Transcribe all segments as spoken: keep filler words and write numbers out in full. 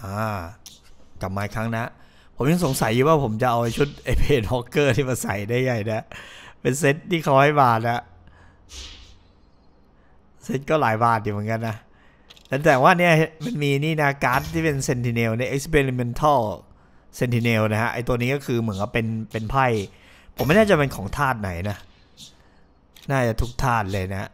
ากลับมาอีกครั้งนะผมยังสงสัยอยู่ว่าผมจะเอาชุดไอเพนฮอกเกอร์ที่มาใส่ได้ไงนะเป็นเซตที่เขาให้บาทนะเซตก็หลายบาทอยู่เหมือนกันนะแต่ว่าเนี่ยมันมีนี่นะการ์ดที่เป็นเซนติเนลใน experimental sentinel นะฮะไอตัวนี้ก็คือเหมือนกับเป็นเป็นไพ่ผมไม่แน่ใจเป็นของธาตุไหนนะน่าจะทุกธาตุเลยนะ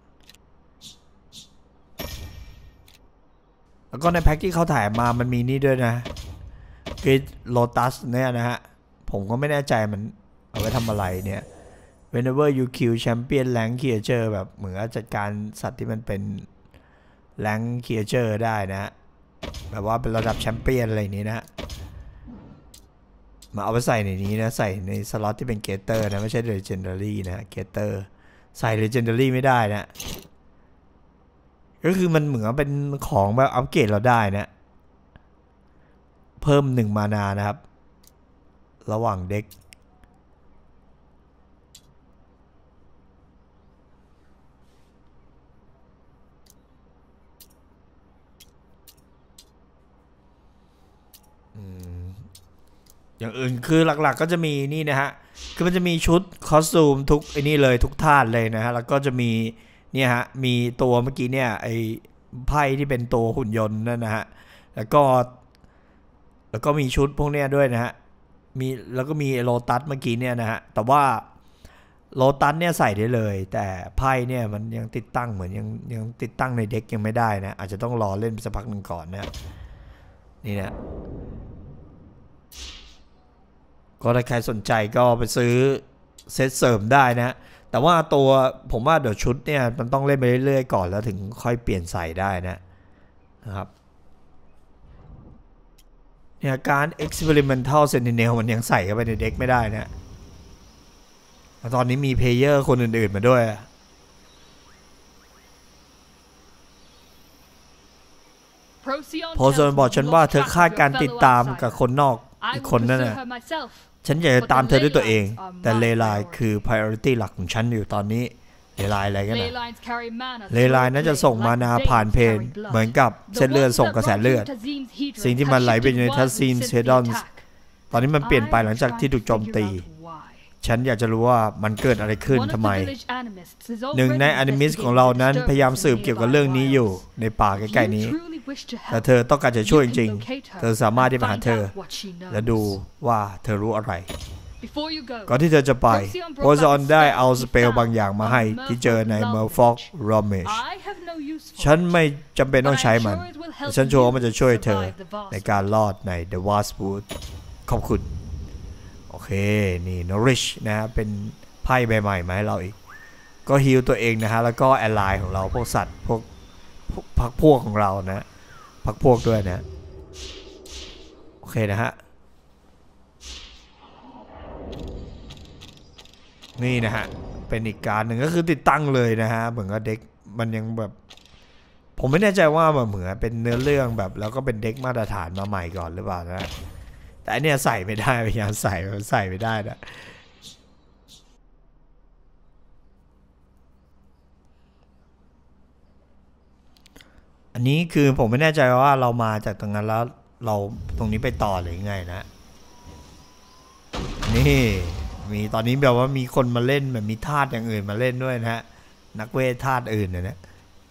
แล้วก็ในแพ็คที่เขาถ่ายมามันมีนี่ด้วยนะกริดโลตัสเนี่ยนะฮะผมก็ไม่แน่ใจมันเอาไว้ทำอะไรเนี่ย whenever you kill champion rank creature แบบเหมือนจัดการสัตว์ที่มันเป็น rank creature ได้นะแบบว่าเป็นระดับแชมเปี้ยนอะไรนี้นะมาเอาไปใส่ในนี้นะใส่ในสล็อตที่เป็นเกเตอร์นะไม่ใช่ legendary นะเกเตอร์ใส่ legendary ไม่ได้นะก็คือมันเหมือนเป็นของแบบอัปเกรดเราได้นะเพิ่มหนึ่งมานานะครับระหว่างเด็กอย่างอื่นคือหลักๆก็จะมีนี่นะฮะคือมันจะมีชุดคอสตูมทุกไอ้นี่เลยทุกธาตุเลยนะฮะแล้วก็จะมีเนี่ยฮะมีตัวเมื่อกี้เนี่ยไอ้ไพ่ที่เป็นตัวหุ่นยนต์นั่นนะฮะแล้วก็แล้วก็มีชุดพวกเนี้ยด้วยนะฮะมีแล้วก็มีโลตัสเมื่อกี้เนี่ยนะฮะแต่ว่าโลตัสเนี่ยใส่ได้เลยแต่ไพ่เนี่ยมันยังติดตั้งเหมือนยังยังติดตั้งในเด็กยังไม่ได้นะอาจจะต้องรอเล่นสักพักหนึ่งก่อนนะนี่นะก็ถ้าใครสนใจก็ไปซื้อเซตเสริมได้นะแต่ว่าตัวผมว่าเดี๋ยวชุดเนี่ยมันต้องเล่นไปเรื่อยๆก่อนแล้วถึงค่อยเปลี่ยนใส่ได้นะนะครับเนี่ยการ experimental sentinel มันยังใส่เข้าไปในเด็กไม่ได้นะตอนนี้มีเพลเยอร์คนอื่นๆมาด้วยโพสต์บอกฉันว่าเธอคาดการติดตามกับคนนอกอีกคนนั่นน่ะฉันอยากจะตามเธอด้วยตัวเองแต่เลไลน์คือ priority หลักของฉันอยู่ตอนนี้เลไลน์อะไรกันนะเลไลน์น่าจะส่งมานาผ่านเพนเหมือนกับเส้นเลือดส่งกระแสเลือดสิ่งที่มันไหลไปในทัสซีนเซดอนตอนนี้มันเปลี่ยนไปหลังจากที่ถูกโจมตีฉันอยากจะรู้ว่ามันเกิดอะไรขึ้นทำไมหนึ่งในอนิมิสของเรานั้นพยายามสืบเกี่ยวกับเรื่องนี้อยู่ในป่าใกล้ๆนี้แต่เธอต้องการจะช่วยจริงๆเธอสามารถที่จะหาเธอและดูว่าเธอรู้อะไรก่อนที่เธอจะไปโพซอนได้เอาสเปลบางอย่างมาให้ที่เจอในเมอร์ฟอกโรเมชฉันไม่จำเป็นต้องใช้มันแต่ฉันโชว์ว่ามันจะช่วยเธอในการรอดใน The Wastwood ขอบคุณโอเคนี่ Nourish นะฮะเป็นไพ่ใบใหม่มาให้เราอีกก็ฮีลตัวเองนะฮะแล้วก็แอลไลน์ของเราพวกสัตว์พวกพักพวกของเรานะพักพวกด้วยนะโอเคนะฮะนี่นะฮะเป็นอีกการหนึ่งก็คือติดตั้งเลยนะฮะเหมือนกับเด็กมันยังแบบผมไม่แน่ใจว่ามันเหมือนเป็นเนื้อเรื่องแบบแล้วก็เป็นเด็กมาตรฐานมาใหม่ก่อนหรือเปล่านะแต่อันเนี้ยใส่ไม่ได้พยายามใส่ใส่ไม่ได้นะอันนี้คือผมไม่แน่ใจว่าเรามาจากตรงนั้นแล้วเราตรงนี้ไปต่อหรือไงนะนี่มีตอนนี้แบบว่ามีคนมาเล่นแบบมีธาตุอย่างอื่นมาเล่นด้วยนะฮะนักเวทธาตุอื่นนะเนี่ย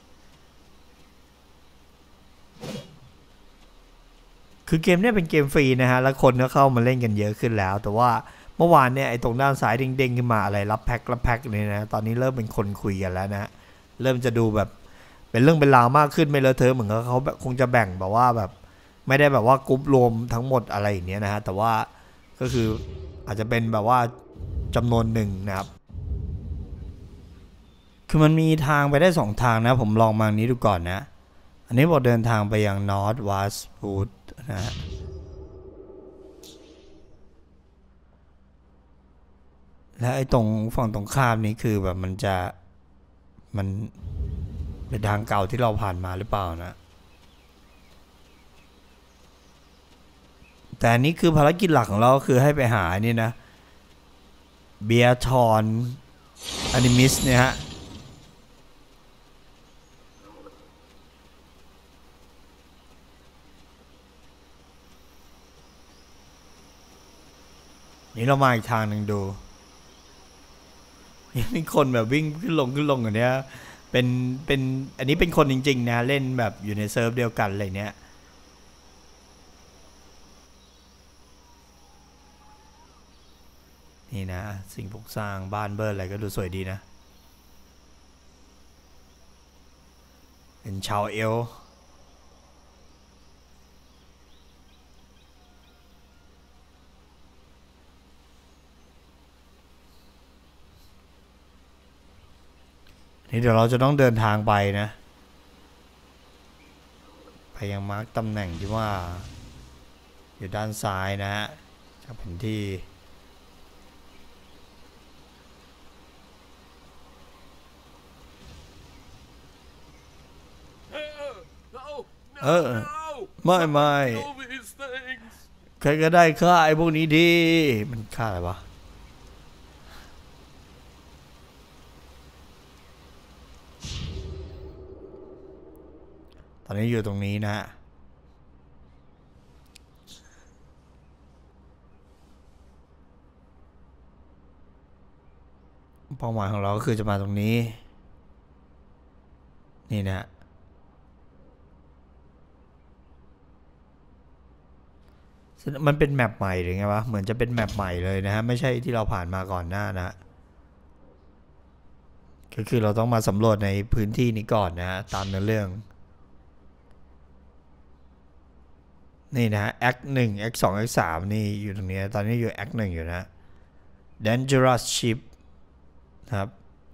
คือเกมนี้เป็นเกมฟรีนะฮะแล้วคนก็เข้ามาเล่นกันเยอะขึ้นแล้วแต่ว่าเมื่อวานเนี่ยไอ้ตรงด้านซ้ายเด้งๆขึ้นมาอะไรรับแพ็ครับแพ็คเนี่ยนะตอนนี้เริ่มเป็นคนคุยกันแล้วนะเริ่มจะดูแบบเป็นเรื่องเป็นราวมากขึ้นไม่เลอะเทอะเหมือนกับเขาแบบคงจะแบ่งแบบว่าแบบไม่ได้แบบว่ากรุ๊ปรวมทั้งหมดอะไรอย่างเนี้ยนะฮะแต่ว่าก็คืออาจจะเป็นแบบว่าจำนวนหนึ่งนะครับคือมันมีทางไปได้สองทางนะผมลองมานี้ดูก่อนนะอันนี้บอกเดินทางไปยัง North Wastwood นะฮะและไอ้ตรงฝั่งตรงข้ามนี้คือแบบมันจะมันเป็นทางเก่าที่เราผ่านมาหรือเปล่านะแต่อันนี้คือภารกิจหลักของเราคือให้ไปหานี่นะเบียร์ทอนอนิมิสเนี่ยฮะนี่เรามาอีกทางหนึ่งดูยังมีคนแบบวิ่งขึ้นลงขึ้นลงอย่างเนี้ยเป็นเป็นอันนี้เป็นคนจริงๆนะเล่นแบบอยู่ในเซิร์ฟเดียวกันอะไรเนี้ยนี่นะสิ่งปลูกสร้างบ้านเบิร์ดอะไรก็ดูสวยดีนะเป็นชาวเอลนี่เดี๋ยวเราจะต้องเดินทางไปนะไปยังมาร์กตำแหน่งที่ว่าอยู่ด้านซ้ายนะฮะจากแผนที่เออไม่ไม่ใครก็ได้ฆ่าไอ้พวกนี้ดีมันฆ่าอะไรวะตอนนี้อยู่ตรงนี้นะฮะเป้าหมายของเราก็คือจะมาตรงนี้นี่นะฮะมันเป็นแมปใหม่หรือไงวะเหมือนจะเป็นแมปใหม่เลยนะฮะไม่ใช่ที่เราผ่านมาก่อนหน้านะก็คือเราต้องมาสำรวจในพื้นที่นี้ก่อนนะฮะตามเนื้อเรื่องนี่นะฮะ Act หนึ่ง Act สอง Act สามนี่อยู่ตรงนี้ตอนนี้อยู่ Act หนึ่งอยู่นะ Dangerous Ship ครับ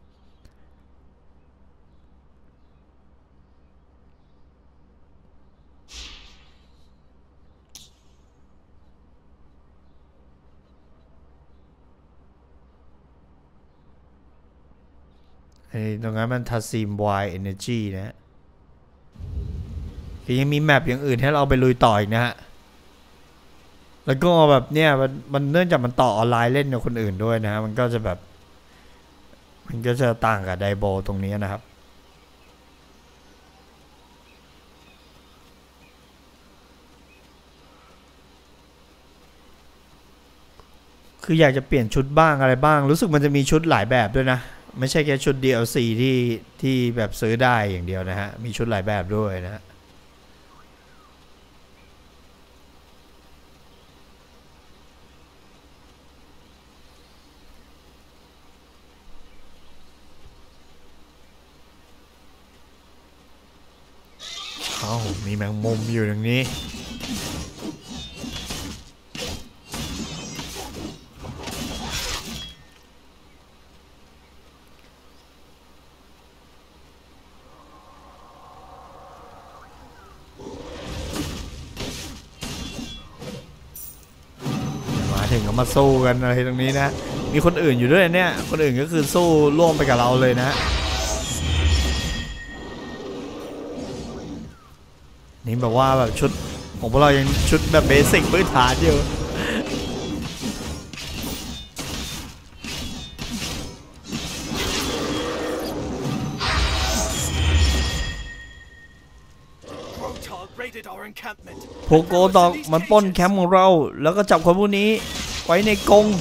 ตรงนั้นมันทัสซีม Y Energy นะคือยังมีแมปอย่างอื่นให้เราไปลุยต่ออีกนะฮะแล้วก็แบบเนี้ยมันมันเนื่องจากมันต่อออนไลน์เล่นกับคนอื่นด้วยนะมันก็จะแบบมันก็จะต่างกับไดโบตรงนี้นะครับคืออยากจะเปลี่ยนชุดบ้างอะไรบ้างรู้สึกมันจะมีชุดหลายแบบด้วยนะไม่ใช่แค่ชุด ดี แอล ซี ที่ที่แบบซื้อได้อย่างเดียวนะฮะมีชุดหลายแบบด้วยนะฮะอ้าวมีแมงมุมอยู่ตรงนี้ถึงก็มาสู้กันอะไรตรงนี้นะมีคนอื่นอยู่ด้วยเนี่ยคนอื่นก็คือสู้ร่วมไปกับเราเลยนะนี่แบบว่าแบบชุดของพวกเรายังชุดแบบเบสิกพื้นฐานอยู่โพโกตอกมันปล้นแคมป์ของเราแล้วก็จับคนพวกนี้ไว้ในกรง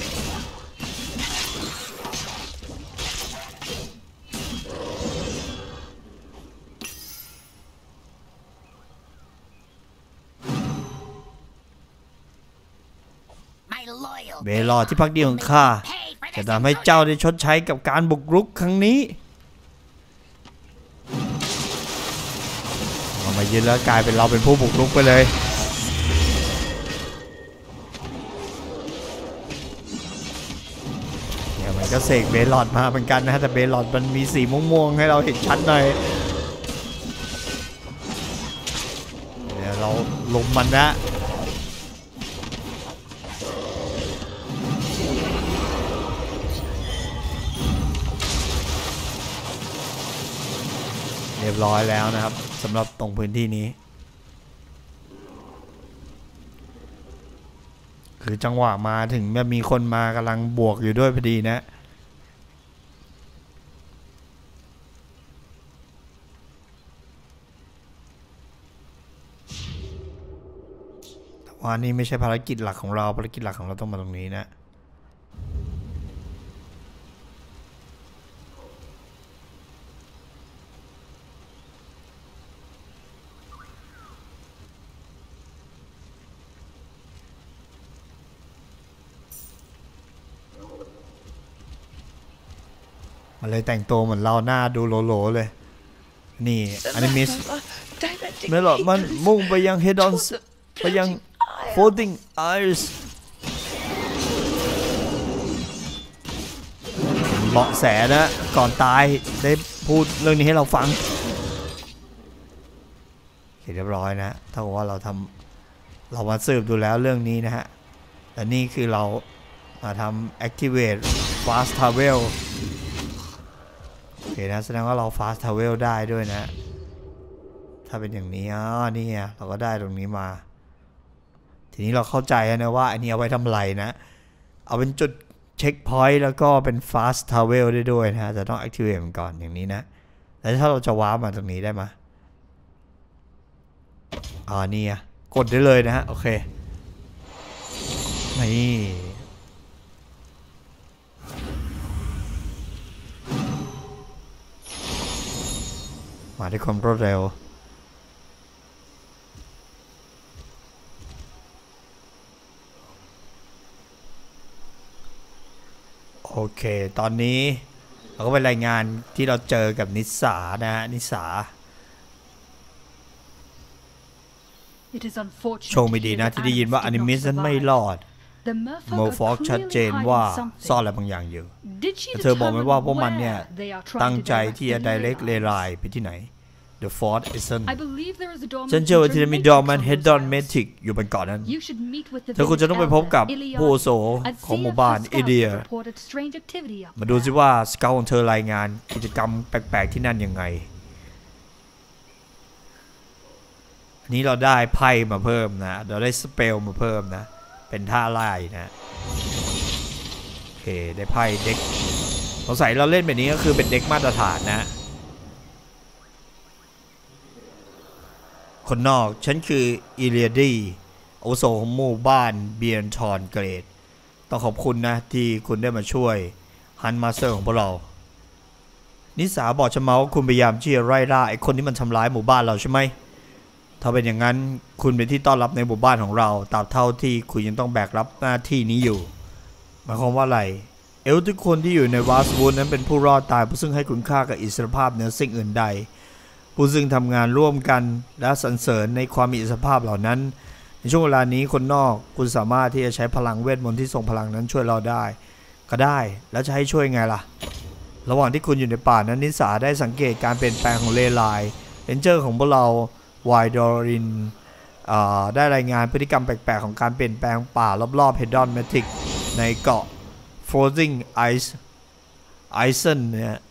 เบลอที่พักดีของข้าจะทำให้เจ้าได้ชดใช้กับการบุกรุกครั้งนี้เอามายึดแล้วกลายเป็นเราเป็นผู้บุกรุกไปเลยเนี่ยมันก็เสกเบลอดมาเหมือนกันนะแต่เบลอดมันมีสีม่วงๆให้เราเห็นชัดหน่อยเดี๋ยวเราลงมันนะเรียบร้อยแล้วนะครับสำหรับตรงพื้นที่นี้คือจังหวะมาถึงแบบมีคนมากำลังบวกอยู่ด้วยพอดีนะแต่ว่านี่ไม่ใช่ภารกิจหลักของเราภารกิจหลักของเราต้องมาตรงนี้นะมันเลยแต่งตัวเหมือนเราหน้าดูโหลๆเลยนี่อนิมิสเมลอดมันมุ่งไปยังเฮดอนไปยัง floating ice เบาะแสนะก่อนตายได้พูดเรื่องนี้ให้เราฟังเรียบร้อยนะถ้าว่าเราทำเรามาสืบดูแล้วเรื่องนี้นะฮะแต่นี่คือเรามาทำ activate fast travel โอเคนะแสดงว่าเรา fast travel ได้ด้วยนะถ้าเป็นอย่างนี้อ๋อนี่ไงเราก็ได้ตรงนี้มาทีนี้เราเข้าใจนะว่าอันนี้เอาไว้ทำอะไรนะเอาเป็นจุดเช็คพอยต์แล้วก็เป็น fast travel ได้ด้วยนะจะต้อง activate มันก่อนอย่างนี้นะแล้วถ้าเราจะวาร์ปมาตรงนี้ได้ไหมอ๋อนี่อ่ะกดได้เลยนะฮะโอเคนี่มาด้วยความรวดเร็วโอเคตอนนี้เราก็ไปรายงานที่เราเจอกับนิสานะฮะนิสาโชคไม่ดีนะที่ได้ยินว่าอนิมิสนั้นไม่รอดโมฟอกชัดเจนว่าซ่อนอะไรบางอย่างอยู่เธอบอกไหมว่าพวกมันเนี่ยตั้งใจที่จะ direct เลไลไปที่ไหน The Fort Essen ฉันเชื่อว่าที่มีดอมมันเฮดดอนเมทิกอยู่บนเกาะนั้นเธอควรจะต้องไปพบกับผู้อาวุโสของหมู่บ้านอิเดียมาดูสิว่าสเกลของเธอรายงานกิจกรรมแปลกๆที่นั่นยังไงนี้เราได้ไพ่มาเพิ่มนะเราได้สเปลมาเพิ่มนะเป็นท่าไล่นะโอเคได้ไพ่เด็กสงสัยเราเล่นแบบนี้ก็คือเป็นเด็กมาตรฐานนะคนนอกฉันคืออิเลียดีอาวุโสของหมู่บ้านเบียนทอนเกรดต้องขอบคุณนะที่คุณได้มาช่วยฮันมาสเตอร์ของพวกเรานิสาบอกฉันมาว่าคุณพยายามที่จะไล่ล่าไอ้คนที่มันทำร้ายหมู่บ้านเราใช่ไหมถ้าเป็นอย่างนั้นคุณเป็นที่ต้อนรับในหมู่บ้านของเราตราบเท่าที่คุณยังต้องแบกรับหน้าที่นี้อยู่หมายความว่าอะไรเอลทุกคนที่อยู่ในวาสวูดนั้นเป็นผู้รอดตายผู้ซึ่งให้คุณค่ากับอิสรภาพเหนือสิ่งอื่นใดผู้ซึ่งทำงานร่วมกันและสรรเสริญในความมีอิสรภาพเหล่านั้นในช่วงเวลานี้คนนอกคุณสามารถที่จะใช้พลังเวทมนต์ที่ทรงพลังนั้นช่วยเราได้ก็ได้แล้วจะให้ช่วยไงล่ะระหว่างที่คุณอยู่ในป่านั้นนิสาได้สังเกตการเปลี่ยนแปลงของเลไลเรนเจอร์ของพวกเราวายดอรินได้รายงานพฤติกรรมแปลกๆของการเปลี่ยนแปลงป่ารอบๆเฮดดอนเมทิกในเกาะ Floating Ice Isen เนี่ย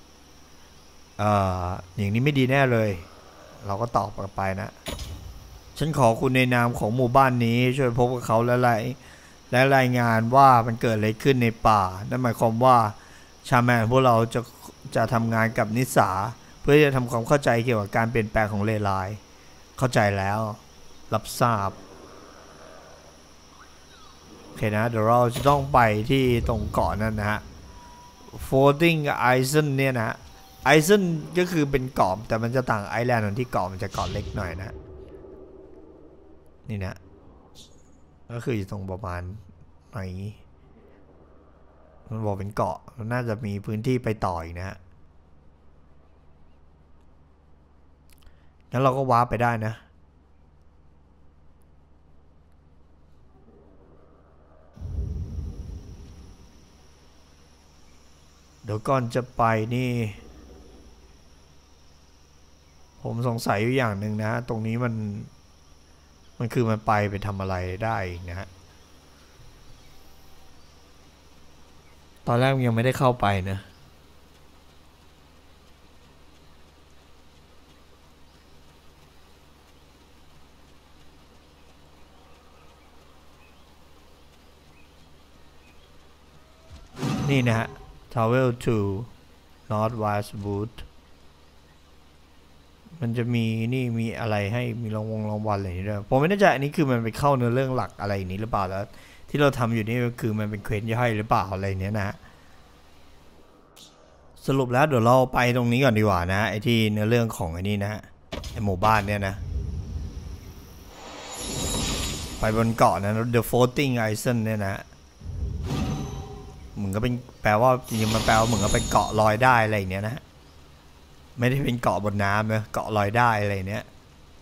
อย่างนี้ไม่ดีแน่เลยเราก็ตอบกลับไปนะฉันขอคุณในนามของหมู่บ้านนี้ช่วยพบกับเขาและและรายงานว่ามันเกิดอะไรขึ้นในป่านั่นหมายความว่าชาแมนพวกเราจะจะทำงานกับนิสาเพื่อจะทำความเข้าใจเกี่ยวกับการเปลี่ยนแปลงของเลไลเข้าใจแล้วรับทราบโอเคนะเดี๋ยวเราจะต้องไปที่ตรงเกาะนั่นนะฮะ Floating Isen เนี่ยนะไอเซนก็คือเป็นเกาะแต่มันจะต่างไอแลนด์ที่เกาะมันจะเกาะเล็กหน่อยนะนี่นะก็คืออยู่ตรงประมาณไหนมันบอกเป็นเกาะมันน่าจะมีพื้นที่ไปต่ออีกนะฮะงั้นเราก็วาร์ปไปได้นะเดี๋ยวก่อนจะไปนี่ผมสงสัยอยู่อย่างหนึ่งนะตรงนี้มันมันคือมันไปไปทำอะไรได้นะฮะตอนแรกยังไม่ได้เข้าไปนะนี่นะฮะ Travel to North Westwood มันจะมีนี่มีอะไรให้มีรางวงรางวัลอะไรนี่ด้วยผมไม่แน่ใจอันนี้คือมันไปเข้าเนื้อเรื่องหลักอะไรนี้หรือเปล่าแล้วที่เราทำอยู่นี่ก็คือมันเป็นเควสย่อยหรือเปล่าอะไรเนี้ยนะสรุปแล้วเดี๋ยวเราไปตรงนี้ก่อนดีกว่านะไอ้ที่เนื้อเรื่องของไอ้นี่นะไอ้หมู่บ้านเนี้ยนะไปบนเกาะนะ The Floating Isen เนี่ยนะเหมือนก็เป็นแปลว่าจริงๆมันแปลว่าเหมือนก็เป็นเกาะลอยได้อะไรอย่างเนี้ยนะไม่ได้เป็นเกาะบนน้ำนะเกาะลอยได้อะไรเนี้ย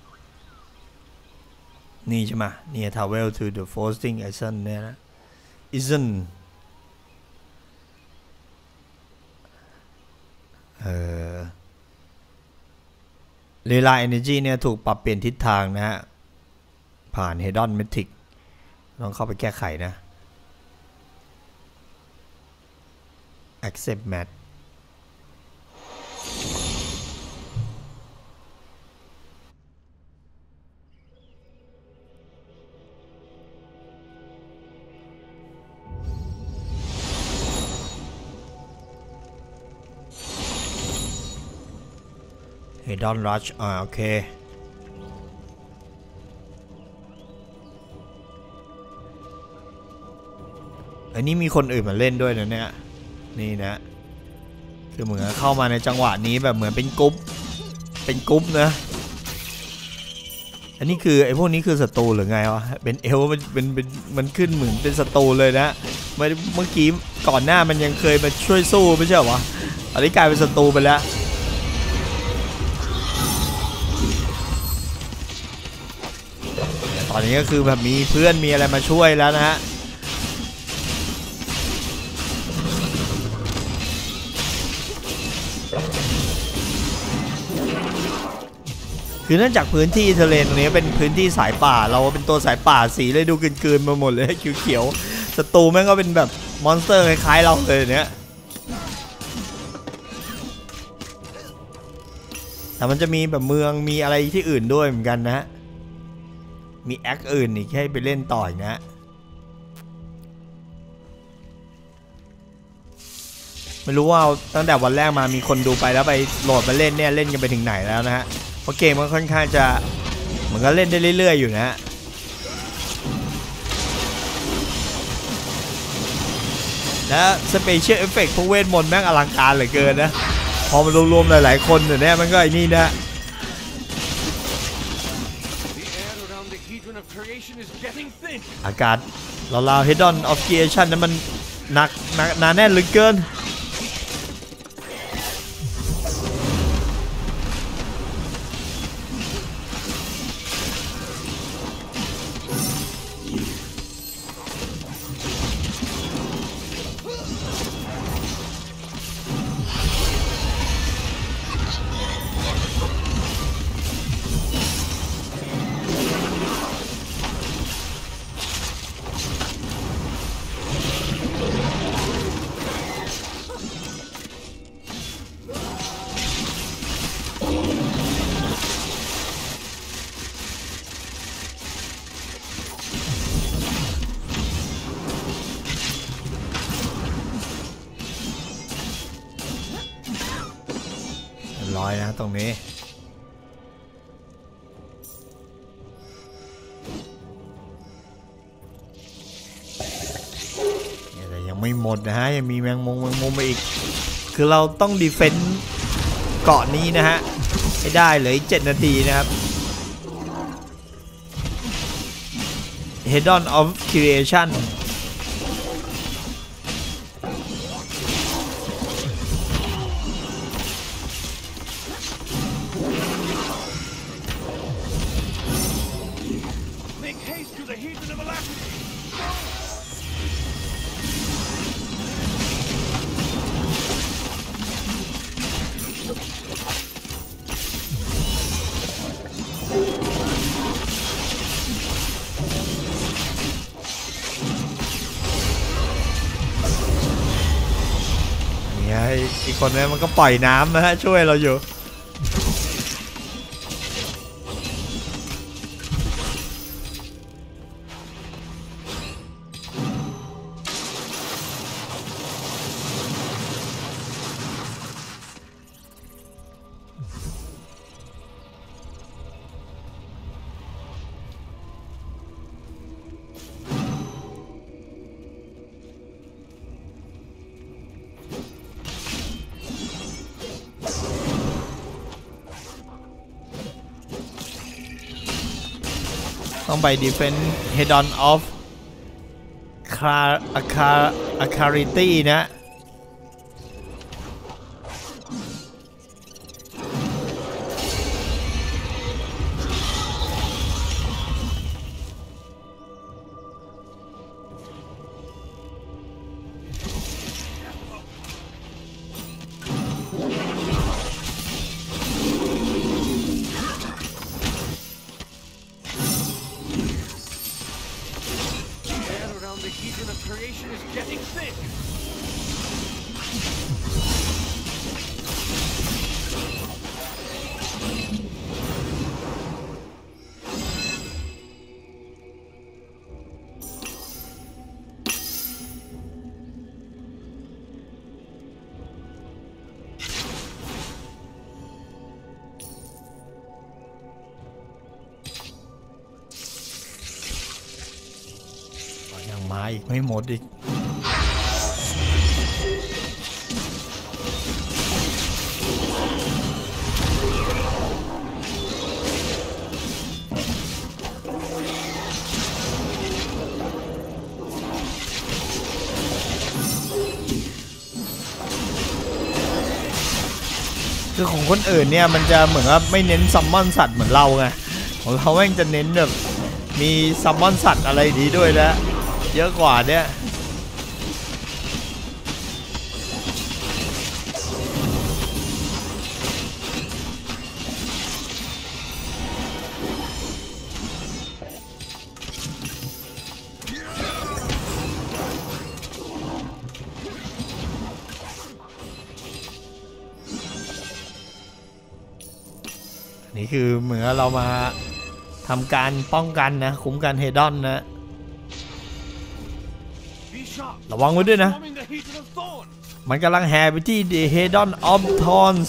นี่ใช่ไหมนี่ travel to the floating island เนี่ยนะ isn't เอ่อเรลา energy เนี่ยถูกปรับเปลี่ยนทิศทางนะฮะผ่าน Hedon Metric ต้องเข้าไปแก้ไขนะ accept match Hedon Rush อ่าโอเคอันนี้มีคนอื่นมาเล่นด้วยนะเนี่ยนี่นะคือเหมือนเข้ามาในจังหวะนี้แบบเหมือนเป็นกรุ๊ปเป็นกรุ๊ปนะอันนี้คือไอ้พวกนี้คือศัตรูหรือไงวะเป็นเอลมันเป็นเป็นมันขึ้นเหมือนเป็นศัตรูเลยนะเมื่อเมื่อกี้ก่อนหน้ามันยังเคยมาช่วยสู้ไม่ใช่เหรอวะอันนี้กลายเป็นศัตรูไปแล้วตอนนี้ก็คือแบบมีเพื่อนมีอะไรมาช่วยแล้วนะฮะคือเนื่องจากพื้นที่ทะเลตรงนี้เป็นพื้นที่สายป่าเราเป็นตัวสายป่าสีเลยดูเกินๆมาหมดเลยเขียวๆศัตรูแม่งก็เป็นแบบมอนสเตอร์คล้ายๆเราเลยเนี้ยแต่มันจะมีแบบเมืองมีอะไรที่อื่นด้วยเหมือนกันนะมีแอคอื่นอีกให้ไปเล่นต่อยนะไม่รู้ว่าตั้งแต่วันแรกมามีคนดูไปแล้วไปโหลดมาเล่นเนี่ยเล่นกันไปถึงไหนแล้วนะฮะเพราะเกมมันค่อนข้างจะเหมือนก็เล่นได้เรื่อยๆอยู่นะฮะและสเปเชียลเอฟเฟกต์พวกเวทมนต์แม่งอลังการเหลือเกินนะพอมารวมๆหลายๆคนเนี่ยมันก็ไอ้นี่นะอากาศราวๆ Hedon of Creation นั้นมันหนักหนักหนาแน่นเหลือเกินร้อยนะตรงนี้แต่ยังไม่หมดนะฮะยังมีแมงมุมแมงมุมมาอีกคือเราต้องดีเฟนส์เกาะนี้นะฮะให้ได้เลยเจ็ดนาทีนะครับ Hedon of Creationอีกคนนี้มันก็ปล่อยน้ำนะฮะช่วยเราอยู่ต้องไป Defense Hedon of าอาคาอาคาริตี้นะมาอีกไม่หมดอีกคือของคนอื่นเนี่ยมันจะเหมือนว่าไม่เน้นซัมมอนสัตว์เหมือนเราไงของเราแม่งจะเน้นแบบมีซัมมอนสัตว์อะไรดีด้วยนะเยอะกว่าเนี่ยนี่คือเหมือนเรามาทำการป้องกันนะคุ้มกันเฮดอนนะระวังไว้ด้วยนะมันกำลังแห่ไปที่ The Hedon of Thorns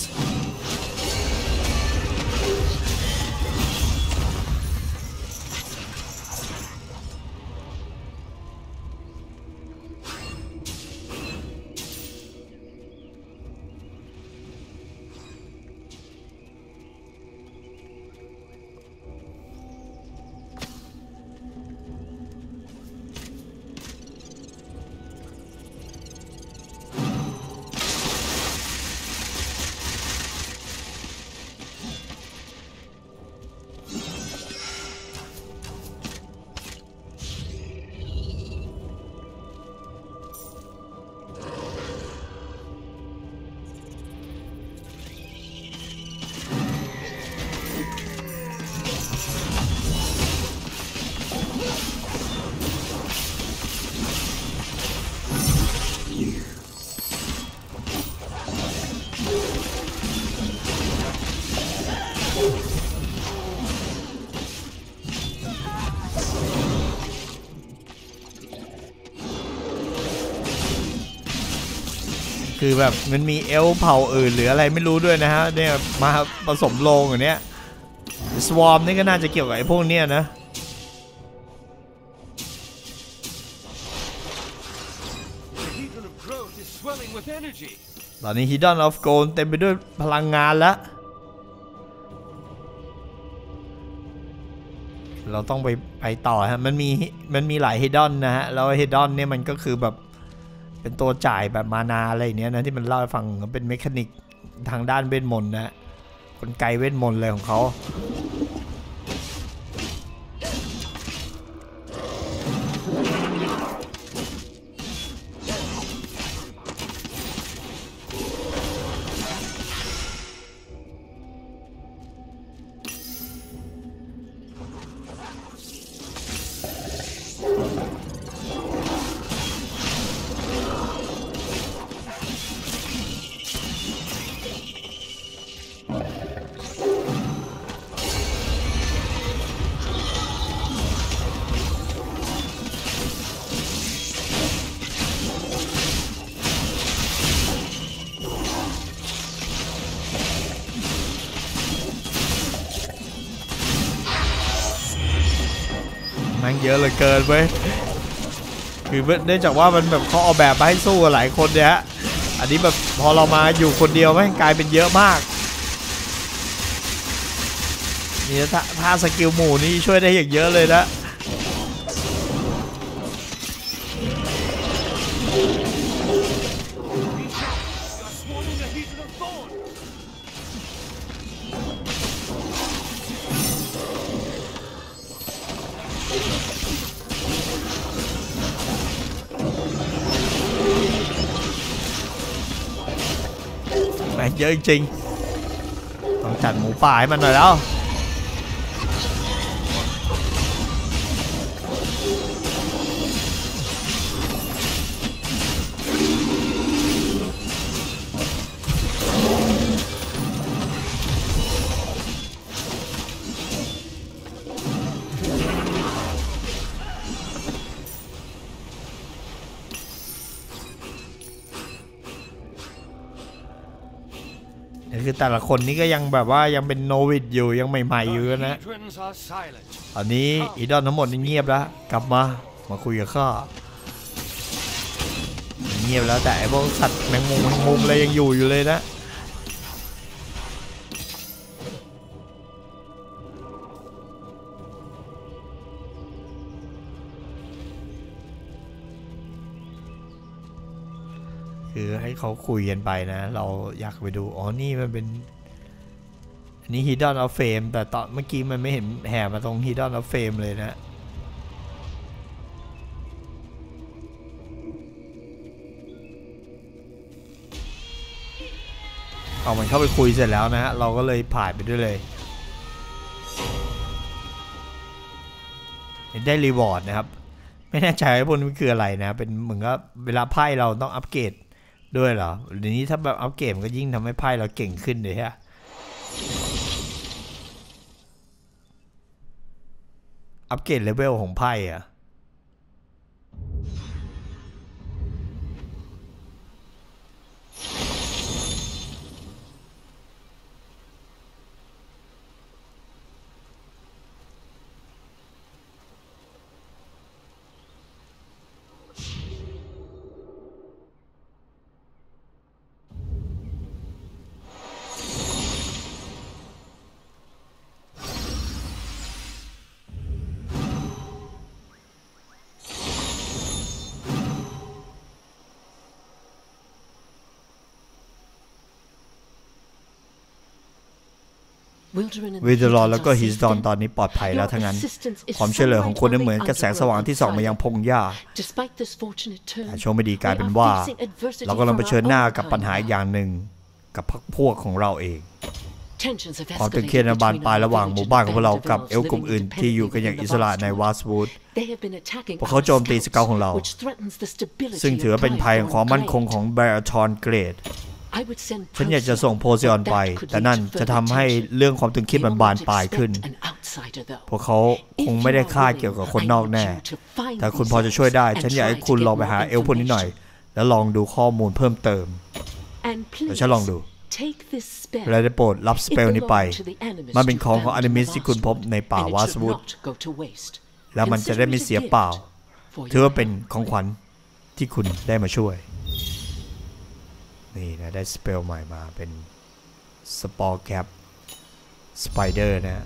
คือแบบมันมีเอลเผ่าอื่นหรืออะไรไม่รู้ด้วยนะฮะเนี่ยมาผสมโลงอย่างเนี้ยสวอมนี่ก็น่าจะเกี่ยวกับไอ้พวกเนี้ยนะตอนนี้ Hedon of Gold เต็มไปด้วยพลังงานแล้วเราต้องไปไปต่อฮะมันมีมันมีหลาย Hedon นะฮะแล้ว Hedon เนี่ยมันก็คือแบบเป็นตัวจ่ายแบบมานาอะไรอย่างเนี้ยนะที่มันเล่าให้ฟังเป็นเมคานิกทางด้านเวทมนต์นะกลไกเวทมนต์อะไรของเขามันเยอะเหลือเกินเว้ยคือเนื่องจากว่ามันแบบเขาออกแบบมาให้สู้หลายคนเนี่ยฮะอันนี้แบบพอเรามาอยู่คนเดียวแม่งกลายเป็นเยอะมากนี่ถ้าถ้าสกิลหมู่นี่ช่วยได้อย่างเยอะเลยนะม่งเยอะจริงต้องจัดหมูป่าให้มันหน่อยแล้วคือแต่ละคนนี้ก็ยังแบบว่ายังเป็นโนวิดอยู่ยังใหม่ๆอยู่นะตอนนี้อีดอนทั้งหมดนี่เงียบแล้วกลับมามาคุยกับข้าเงียบแล้วแต่ไอ้พวกสัตว์แมงมุมแมงมุมอะไรยังอยู่อยู่เลยนะคือให้เขาคุยกันไปนะเราอยากไปดูอ๋อนี่มันเป็นอันนี้ Hidden of Fame แต่ตอนเมื่อกี้มันไม่เห็นแห่มาตรง Hidden of Fame เลยนะเอามันเข้าไปคุยเสร็จแล้วนะฮะเราก็เลยผ่านไปด้วยเลยได้รีวอร์ดนะครับไม่แน่ใจว่าพวกนี้คืออะไรนะเป็นเหมือนกับเวลาไพ่เราต้องอัปเกรดด้วยเหรอเดี๋ยวนี้ถ้าแบบอัปเกรดมันก็ยิ่งทำให้ไพ่เราเก่งขึ้นเลยฮะอัปเกรดเลเวลของไพ่อะวิเดอรอนแล้วก็ฮิสดอนตอนนี้ปลอดภัยแล้วทั้งนั้นความช่วยเหลือของคุณนั้นเหมือนกับแสงสว่างที่ส่องมายังพงหญ้าแต่โชคไม่ดีกลายเป็นว่าเรากำลังเผชิญหน้ากับปัญหาอย่างหนึ่งกับพรรคพวกของเราเองความตึงเครียดบานปลายระหว่างหมู่บ้านของเรากับเอลฟ์กลุ่มอื่นที่อยู่กันอย่างอิสระในวาสวูดพวกเขาโจมตีสเกลของเราซึ่งถือเป็นภัยของความมั่นคงของแบร์ทอนเกรดฉันอยากจะส่งโพซิออนไปแต่นั่นจะทำให้เรื่องความตึงเครียดมันบานปลายขึ้นพวกเขาคงไม่ได้คาดเกี่ยวกับคนนอกแน่แต่คุณพอจะช่วยได้ฉันอยากให้คุณลองไปหาเอลฟ์พวกนี้หน่อยแล้วลองดูข้อมูลเพิ่มเติมเดี๋ยวฉันลองดูและได้โปรดรับสเปลนี้ไปมันเป็นของของอนิมิสที่คุณพบในป่าวาสวูดแล้วมันจะได้ไม่เสียเปล่าถือว่าเป็นของขวัญที่คุณได้มาช่วยนี่นะได้สเปลใหม่มาเป็นสปอร์แคปสไปเดอร์นะ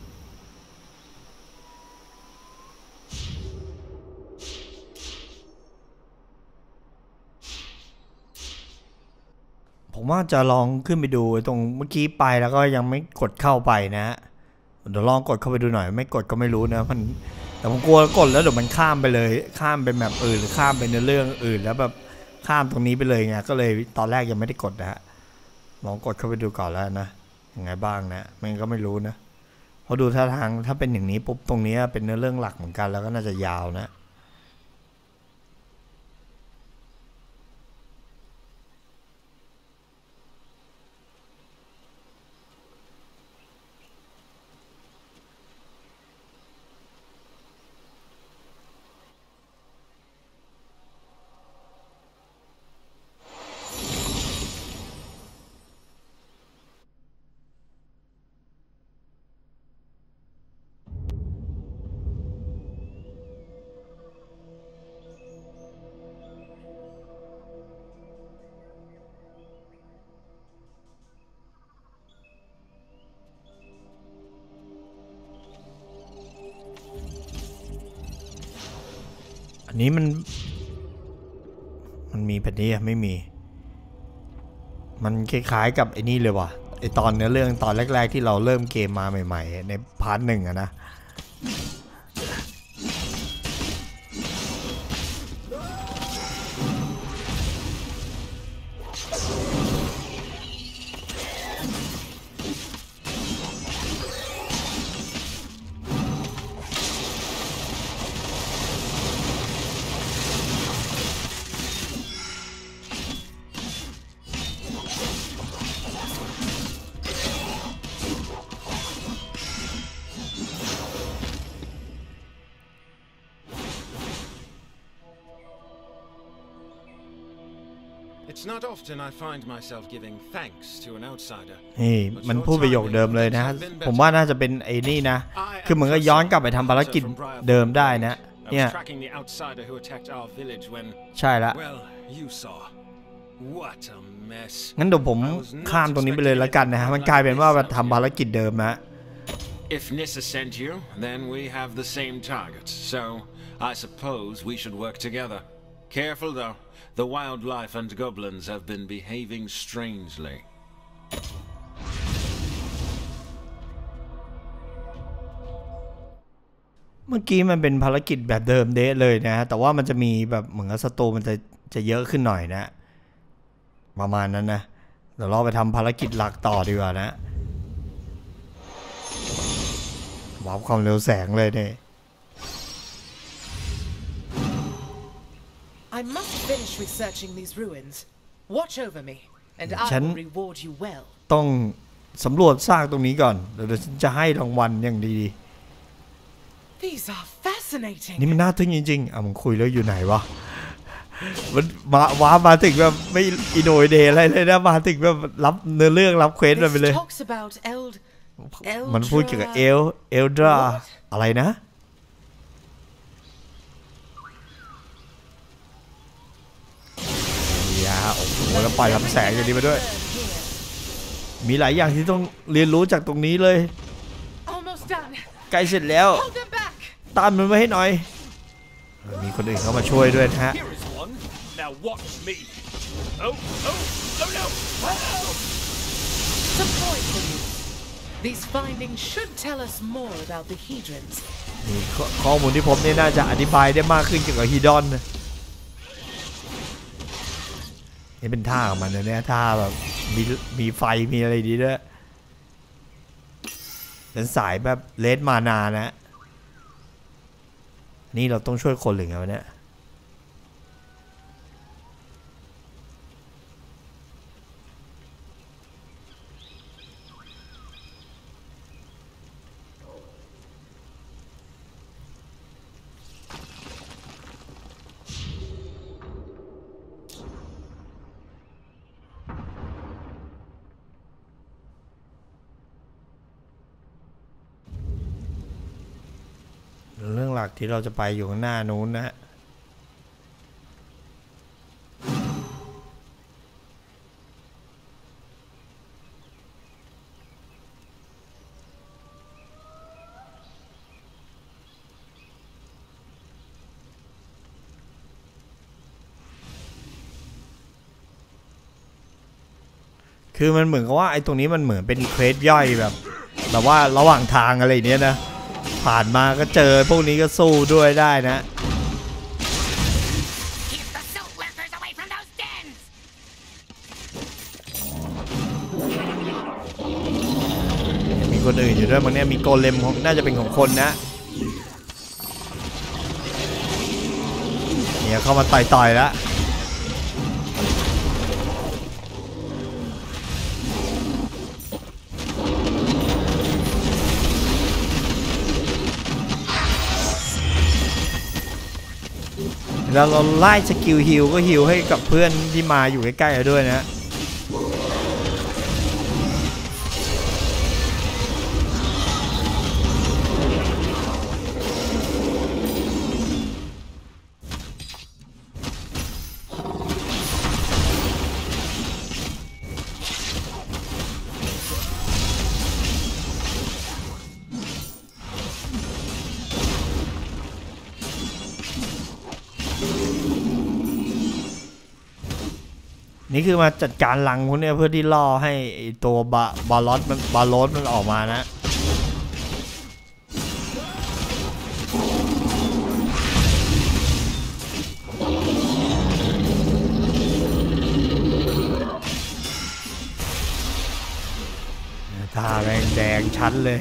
ผมว่าจะลองขึ้นไปดูตรงเมื่อกี้ไปแล้วก็ยังไม่กดเข้าไปนะเดี๋ยวลองกดเข้าไปดูหน่อยไม่กดก็ไม่รู้นะมันแต่ผมกลัวกดแล้วเดี๋ยวมันข้ามไปเลยข้ามเป็นแบบอื่นหรือข้ามไปในเรื่องอื่นแล้วแบบข้ามตรงนี้ไปเลยไงก็เลยตอนแรกยังไม่ได้กดนะฮะลองกดเข้าไปดูก่อนแล้วนะยังไงบ้างนะมันก็ไม่รู้นะเพราะดูท่าทางถ้าเป็นอย่างนี้ปุ๊บตรงนี้เป็นเนื้อเรื่องหลักเหมือนกันแล้วก็น่าจะยาวนะอันนี้มันมันมีแบบนี้ไม่มีมันคล้ายๆกับไอ้นี่เลยว่ะไอตอนเนื้อเรื่องตอนแรกๆที่เราเริ่มเกมมาใหม่ๆในพาร์ทหนึ่งอะนะ It's not often I find myself giving thanks to an outsider. นี่มันพูดประโยคเดิมเลยนะผมว่าน่าจะเป็นไอ้นี่นะคือเหมือนก็ย้อนกลับไปทำภารกิจเดิมได้นะเนี่ยใช่ละงั้นเดี๋ยวผมข้ามตรงนี้ไปเลยแล้วกันนะฮะมันกลายเป็นว่าทำภารกิจเดิมนะ If Nissa sent you, then we have the same target. So I suppose we should work together. Careful though. The wildlife and goblins have been behaving strangely. เมื่อกี้มันเป็นภารกิจแบบเดิมเดะเลยนะแต่ว่ามันจะมีแบบเหมือนกับศัตรูมันจะจะเยอะขึ้นหน่อยนะประมาณนั้นนะเดี๋ยวเราไปทำภารกิจหลักต่อดีกว่านะว้าวความเร็วแสงเลยเนี่ย I must finish researching these ruins. Watch over me, and I will reward you well. ต้องสำรวจสร้างตรงนี้ก่อนเดี๋ยวฉันจะให้รางวัลอย่างดี These are fascinating. นี่มันน่าทึ่งจริงๆอ่ะมึงคุยแล้วอยู่ไหนวะมันมาว้ามาถึงแบบไม่อินโนเดอะไรเลยนะมาถึงแบบรับเนื้อเรื่องรับเควสไปเลยมันพูดเกี่ยวกับเอลเอลดราอะไรนะยาโอ้โหแล้วปล่อยลำแสงอย่างนี้มาด้วยมีหลายอย่างที่ต้องเรียนรู้จากตรงนี้เลยใกล้เสร็จแล้วตามมันไว้ให้หน่อยมีคนอื่นเข้ามาช่วยด้วยนะฮะ These findings should tell us more about the Hedrons. นี่ข้อมูลที่ผมนี่น่าจะอธิบายได้มากขึ้นเกี่ยวกับฮีดอนนี่เป็นท่าของมันนะเนี่ยท่าแบบมีมีไฟมีอะไรดีด้วยเป็นสายแบบเลสมานานะนี่เราต้องช่วยคนหรือไงวะเนี่ยเรื่องหลักที่เราจะไปอยู่ข้างหน้านู้นนะคือมันเหมือนกับว่าไอ้ตรงนี้มันเหมือนเป็นเควสย่อยแบบแบบว่าระหว่างทางอะไรอย่างเนี้ยนะผ่านมาก็เจอพวกนี้ก็สู้ด้วยได้นะมีคนอื่นอยู่ด้วยมันเนี่ยมีโกเลมของน่าจะเป็นของคนนะเนี่ยเข้ามาต่อยๆแล้วแล้วเราไล่สกิลฮิลก็ฮิลให้กับเพื่อนที่มาอยู่ใกล้ๆด้วยนะนี่คือมาจัดการลังพวกนี้เพื่อที่ล่อให้ตัวบาบาลอสมันบาลอสมันออกมานะท่าแดงแดงชั้นเลย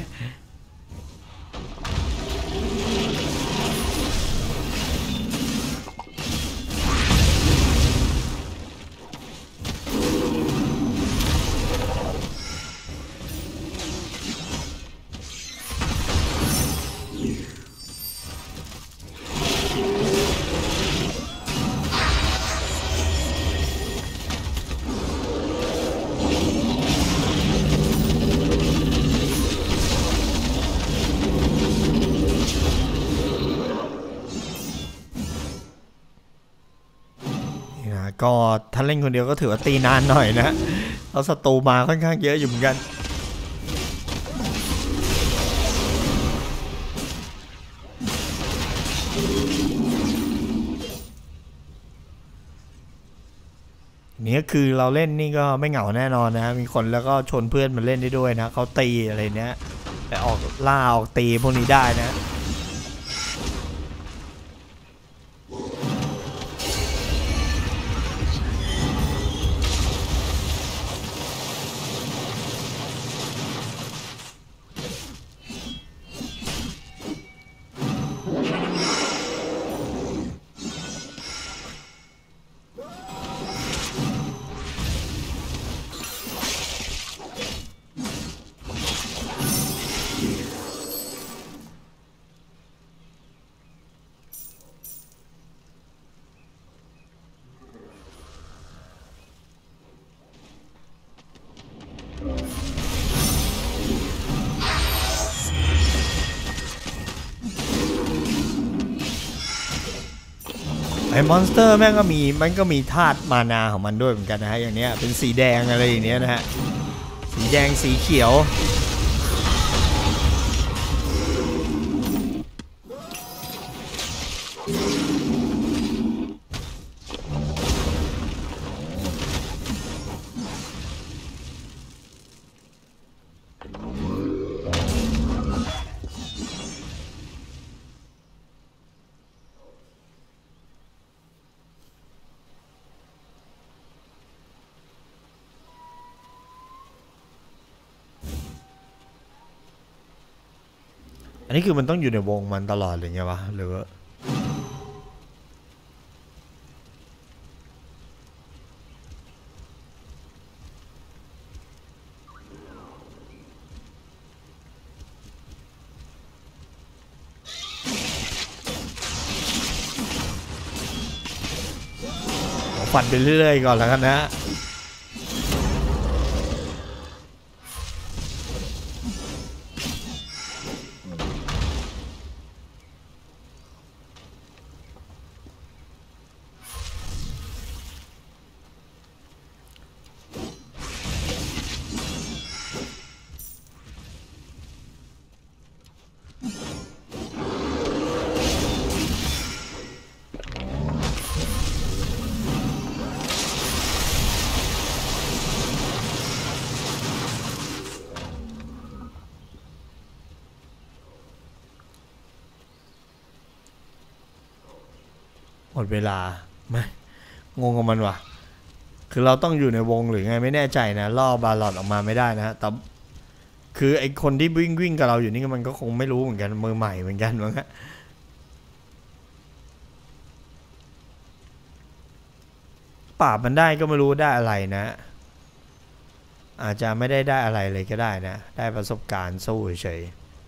ก็ถ้าเล่นคนเดียวก็ถือว่าตีนานหน่อยนะเพราะศัตรูมาค่อนข้างเยอะอยู่เหมือนกันนี่ก็คือเราเล่นนี่ก็ไม่เหงาแน่นอนนะมีคนแล้วก็ชวนเพื่อนมาเล่นได้ด้วยนะเขาตีอะไรเนี้ยไปออกล่าออกตีพวกนี้ได้นะไอ้มอนสเตอร์แม่งก็มีมันก็มีธาตุมานาของมันด้วยเหมือนกันนะฮะอย่างเนี้ยเป็นสีแดงอะไรอย่างเนี้ยนะฮะสีแดงสีเขียวอันนี้คือมันต้องอยู่ในวงมันตลอดหรือไงวะหรือว่าฟันไปเรื่อยๆก่อนแล้วกันนะหมดเวลาไม่งงกับมันว่ะคือเราต้องอยู่ในวงหรือไงไม่แน่ใจนะล่อบาลอดออกมาไม่ได้นะแต่คือไอคนที่วิ่งวิ่งกับเราอยู่นี่มันก็คงไม่รู้เหมือนกันมือใหม่เหมือนกันมั้งฮะปราบมันได้ก็ไม่รู้ได้อะไรนะอาจจะไม่ได้ได้อะไรเลยก็ได้นะได้ประสบการณ์สู้เฉย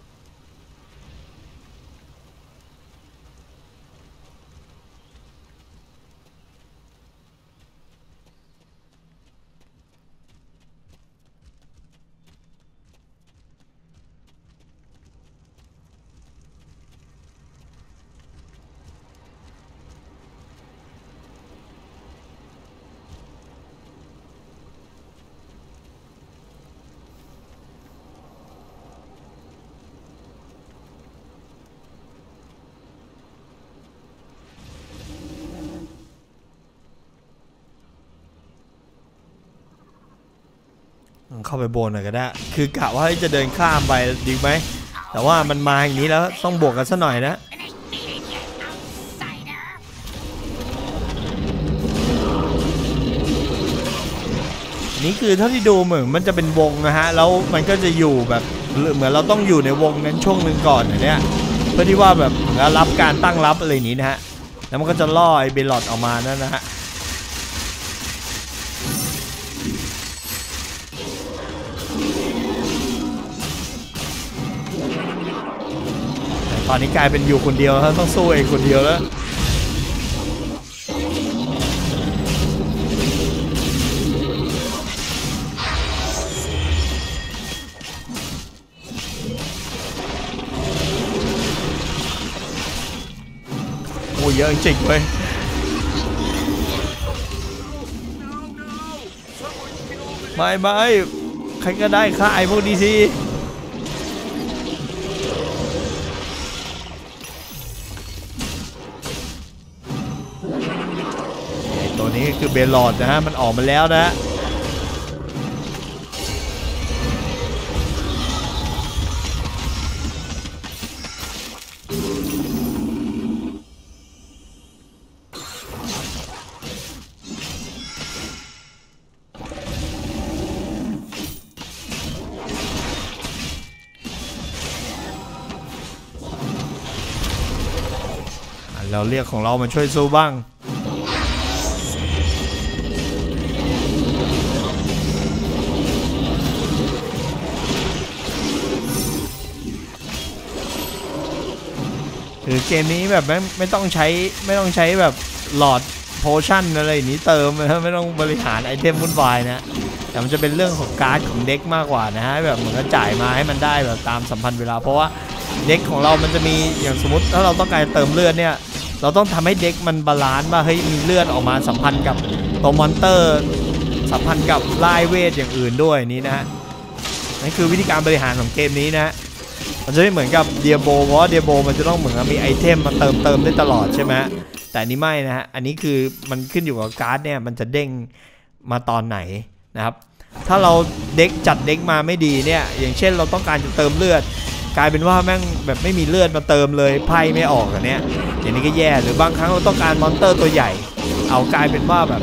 เข้าไปโบนหน่อยก็ได้คือกะว่าจะเดินข้ามไปดีไหมแต่ว่ามันมาอย่างนี้แล้วต้องบวกกันซะหน่อยนะนี่คือเท่าที่ดูเหมือนมันจะเป็นวงนะฮะแล้วมันก็จะอยู่แบบเหมือนเราต้องอยู่ในวงนั้นช่วงหนึ่งก่อนเนี่ยเพื่อที่ว่าแบบรับการตั้งรับอะไรนี้นะฮะแล้วมันก็จะล่อไอ้เบลลอดออกมานั่นนะฮะตอนนี้กลายเป็นอยู่คนเดียวแล้วต้องสู้เองคนเดียวแล้วโอ้เยอะจริงเลยไม่ไม่ใครก็ได้ฆ่าไอ้พวกนี้ทีไอ้ตัวนี้คือเบลลอดนะฮะมันออกมาแล้วนะเราเรียกของเรามาช่วยสู้บ้างคือเกมนี้แบบไม่ไม่ต้องใช้ไม่ต้องใช้แบบหลอดโพชั่นอะไรนี้เติมนะไม่ต้องบริหารไอเทมวุ่นวายนะแต่มันจะเป็นเรื่องของการ์ดของเด็กมากกว่านะฮะแบบเหมือนกับจ่ายมาให้มันได้แบบตามสัมพันธ์เวลาเพราะว่าเด็กของเรามันจะมีอย่างสมมติถ้าเราต้องการเติมเลือดเนี่ยเราต้องทำให้เด็กมันบาลานซ์ว่าเฮ้ยมีเลือดออกมาสัมพันธ์กับตัวมอนเตอร์สัมพันธ์กับไล่เวทอย่างอื่นด้วยนี้นะฮะนั่นคือวิธีการบริหารของเกมนี้นะมันจะไม่เหมือนกับเดียโบเพราะเดียโบมันจะต้องเหมือนมีไอเทมมาเติมเติมได้ตลอดใช่ไหมแต่นี้ไม่นะฮะอันนี้คือมันขึ้นอยู่กับการ์ดเนี่ยมันจะเด้งมาตอนไหนนะครับถ้าเราเด็กจัดเด็กมาไม่ดีเนี่ยอย่างเช่นเราต้องการจะเติมเลือดกลายเป็นว่าแม่งแบบไม่มีเลือดมาเติมเลยไพ่ไม่ออกอันเนี้ยอย่างนี้ก็แย่หรือบางครั้งเราต้องการมอนเตอร์ตัวใหญ่เอากลายเป็นว่าแบบ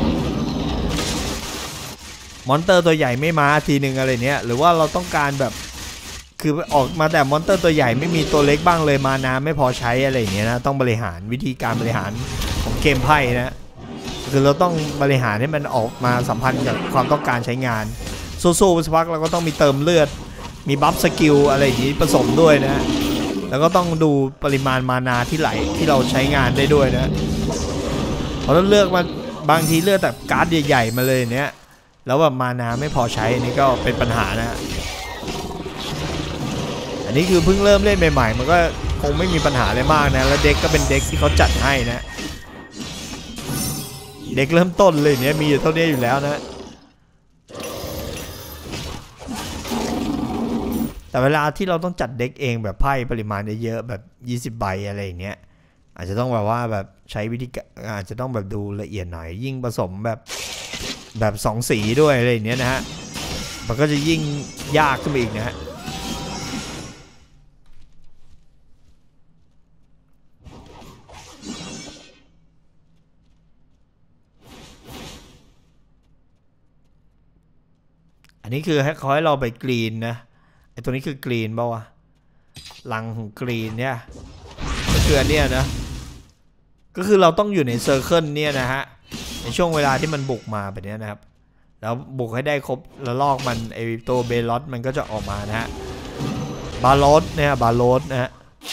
มอนเตอร์ตัวใหญ่ไม่มาทีหนึ่งอะไรเนี้ยหรือว่าเราต้องการแบบคือออกมาแต่มอนเตอร์ตัวใหญ่ไม่มีตัวเล็กบ้างเลยมาน้ำไม่พอใช้อะไรอย่างเงี้ยนะต้องบริหารวิธีการบริหารของเกมไพ่นะคือเราต้องบริหารให้มันออกมาสัมพันธ์กับความต้องการใช้งานสู้ๆสักพักเราก็ต้องมีเติมเลือดมีบัฟสกิลอะไรอย่างนี้ผสมด้วยนะแล้วก็ต้องดูปริมาณมานาที่ไหลที่เราใช้งานได้ด้วยนะเพราะเราเลือกมาบางทีเลือกแต่การ์ดใหญ่ๆมาเลยเนี้ยแล้วแบบมานาไม่พอใช้นี่ก็เป็นปัญหานะอันนี้คือเพิ่งเริ่มเล่นใหม่ๆมันก็คงไม่มีปัญหาอะไรมากนะแล้วเด็กก็เป็นเด็กที่เขาจัดให้นะเด็กเริ่มต้นเลยเนี้ยมีอยู่เท่านี้อยู่แล้วนะแต่เวลาที่เราต้องจัดเด็กเองแบบไพ่ปริมาณเยอะๆแบบยี่สิบใบอะไรอย่างเงี้ยอาจจะต้องแบบว่าแบบใช้วิธีอาจจะต้องแบบดูละเอียดหน่อยยิ่งผสมแบบแบบสองสีด้วยอะไรอย่างเงี้ยนะฮะมันก็จะยิ่งยากขึ้นไปอีกนะฮะอันนี้คือให้เขาให้เราไปกรีนนะไอตัวนี้คือกรีนป่าวะลังของกรีนเนี่ยก็คืออันเนี้ยนะก็คือเราต้องอยู่ในเซอร์เคิลเนี่ยนะฮะในช่วงเวลาที่มันบุกมาแบบนี้นะครับแล้วบุกให้ได้ครบแล้วลอกมันไอตัวเบลลอสมันก็จะออกมานะฮะบาโลสเนี่ยบาโลสนะฮะ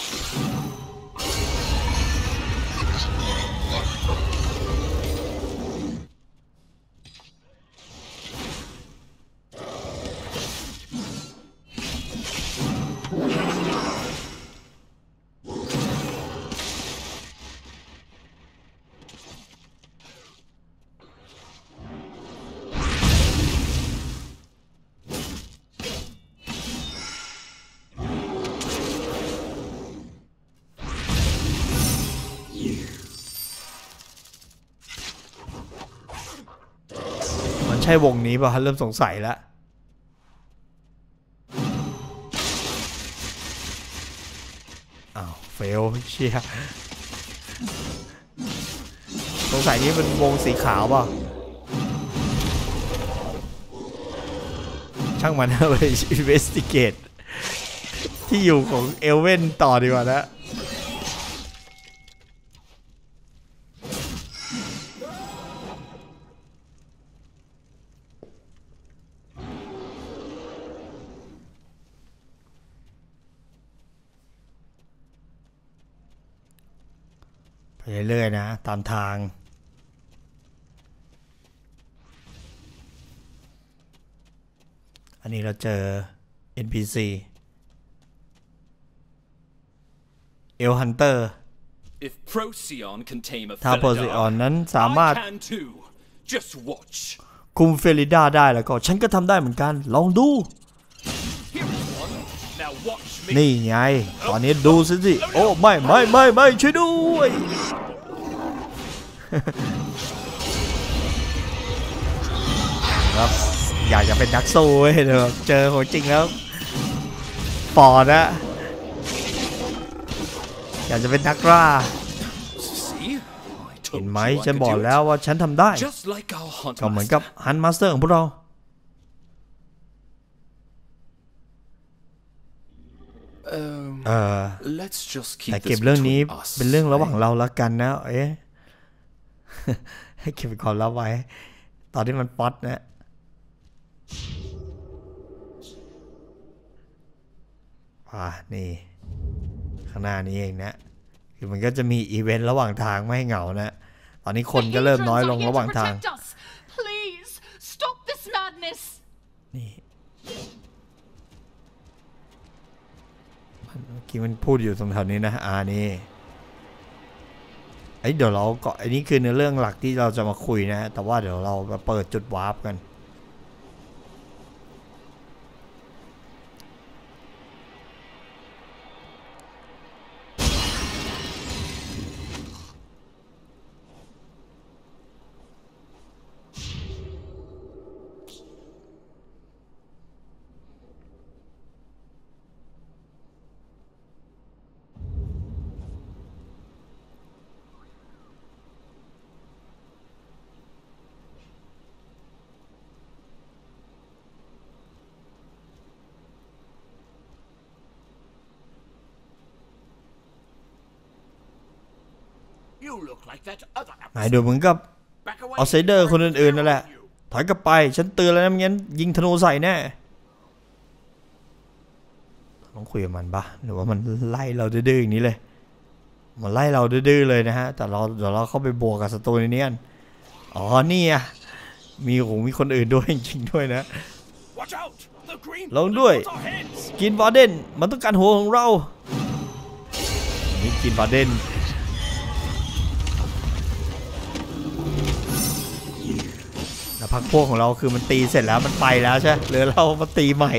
ใช่วงนี้ป่ะเริ่มสงสัยแล้วอ้าวเฟลเชียสงสัยนี้เป็นวงสีขาวป่ะช่างมันเอาไป investigate ที่อยู่ของเอลเว่นต่อดีกว่านะไปเรื่อยๆนะตามทางอันนี้เราเจอ เอ็น พี ซี เอลฮันเตอร์ถ้าโพซิออนนั้นสามารถคุมเฟลิดาได้แล้วก็ฉันก็ทำได้เหมือนกันลองดูนี่ไงตอนนี้ดูสิสิโอ้ไม่ไม่ไม่ไม่ช่วยด้วยครับอยากจะเป็นนักสู้เว้ยเดี๋ยวเจอของจริงแล้วปอดนะอยากจะเป็นนักล่าเห็นไหมฉันบอกแล้วว่าฉันทำได้ก็เหมือนกับฮันมาสเตอร์ของพวกเราเออแต่เก็บเรื่องนี้เป็นเรื่องระหว่างเราแล้วกันนะเอ๊ะให้เก็บเป็นความลับไว้ตอนที่มันป๊อตนะอ่านี่ข้างหน้านี้เองนะคือมันก็จะมีอีเวนต์ระหว่างทางไม่ให้เหงานะตอนนี้คนก็เริ่มน้อยลงระหว่างทางนี่เมื่อกี้มันพูดอยู่ตรงแถวนี้นะอ่านี่ไอ้เดี๋ยวเราก็อันนี้คือเนื้อเรื่องหลักที่เราจะมาคุยนะแต่ว่าเดี๋ยวเรามาเปิดจุดวาร์ปกันหมายดูเหมือนกับออสไซเดอร์คนอื่นๆนั่นแหละถอยกลับไปฉันเตือนแล้วนะไม่งั้นยิงธนูใส่แน่ต้องคุยกับมันปะหรือว่ามันไล่เราดื้อๆอย่างนี้เลยมันไล่เราดื้อๆเลยนะฮะแต่เราเดี๋ยวเราเข้าไปบวกกับศัตรูในนี้กันอ๋อนี่อ่ะมีโหมีคนอื่นด้วยจริงๆด้วยนะลงด้วยกินวาเดนมันต้องการหัวของเรานี่กินวาเดนแล้วพักพวกของเราคือมันตีเสร็จแล้วมันไปแล้วใช่หรือเรามาตีใหม่